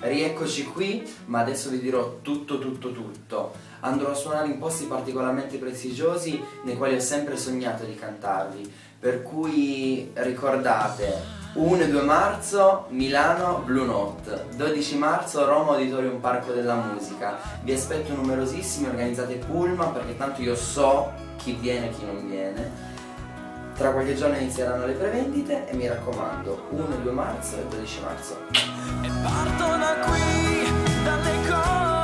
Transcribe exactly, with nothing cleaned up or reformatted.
rieccoci qui, ma adesso vi dirò tutto tutto tutto. Andrò a suonare in posti particolarmente prestigiosi nei quali ho sempre sognato di cantarvi, per cui ricordate uno e due marzo Milano Blue Note, dodici marzo Roma Auditorium Parco della Musica. Vi aspetto numerosissimi, organizzate pullman perché tanto io so chi viene e chi non viene. Tra qualche giorno inizieranno le prevendite e mi raccomando, uno e due marzo e dodici marzo. E parto da qui, dalle cose